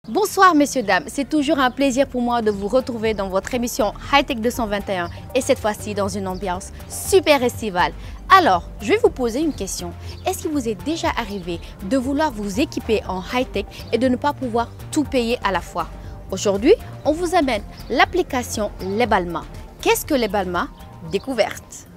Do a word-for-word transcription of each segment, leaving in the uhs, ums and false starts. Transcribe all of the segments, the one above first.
Bonsoir messieurs, dames, c'est toujours un plaisir pour moi de vous retrouver dans votre émission Hightech deux cent vingt et un et cette fois-ci dans une ambiance super estivale. Alors, je vais vous poser une question. Est-ce qu'il vous est déjà arrivé de vouloir vous équiper en high-tech et de ne pas pouvoir tout payer à la fois? Aujourd'hui, on vous amène l'application Lebalma. Qu'est-ce que Lebalma? Découverte.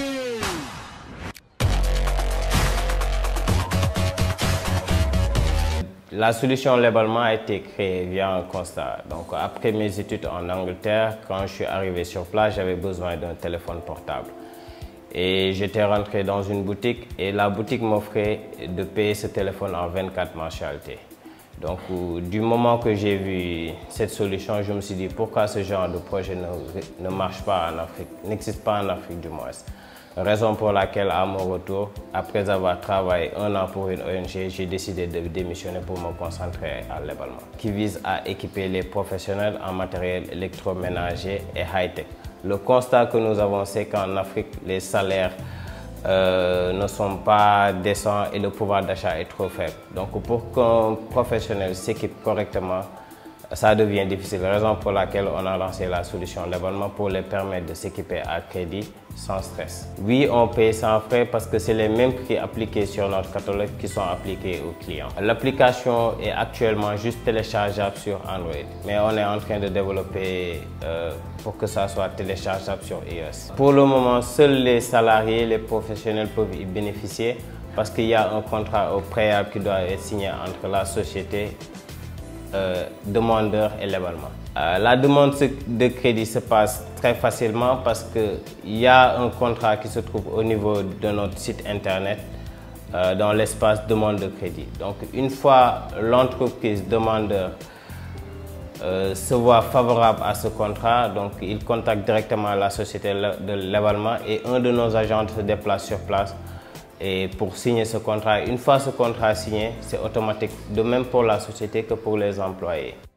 La solution Lebalma a été créée via un constat. Donc, après mes études en Angleterre, quand je suis arrivé sur place, j'avais besoin d'un téléphone portable. Et j'étais rentré dans une boutique et la boutique m'offrait de payer ce téléphone en vingt-quatre mensualités. Donc, du moment que j'ai vu cette solution, je me suis dit pourquoi ce genre de projet ne, ne marche pas en Afrique, n'existe pas en Afrique du moins. Raison pour laquelle, à mon retour, après avoir travaillé un an pour une O N G, j'ai décidé de démissionner pour me concentrer à Lebalma, qui vise à équiper les professionnels en matériel électroménager et high-tech. Le constat que nous avons, c'est qu'en Afrique, les salaires euh, ne sont pas décents et le pouvoir d'achat est trop faible. Donc, pour qu'un professionnel s'équipe correctement, ça devient difficile, raison pour laquelle on a lancé la solution Lebalma pour les permettre de s'équiper à crédit sans stress. Oui, on paye sans frais parce que c'est les mêmes prix appliqués sur notre catalogue qui sont appliqués aux clients. L'application est actuellement juste téléchargeable sur Android, mais on est en train de développer euh, pour que ça soit téléchargeable sur iOS. Pour le moment, seuls les salariés, les professionnels peuvent y bénéficier parce qu'il y a un contrat au préalable qui doit être signé entre la société Euh, demandeur et Lebalma. Euh, la demande de crédit se passe très facilement parce qu'il y a un contrat qui se trouve au niveau de notre site internet euh, dans l'espace demande de crédit. Donc une fois l'entreprise demandeur euh, se voit favorable à ce contrat, donc il contacte directement la société de Lebalma et un de nos agents se déplace sur place et pour signer ce contrat. Une fois ce contrat signé, c'est automatique, de même pour la société que pour les employés.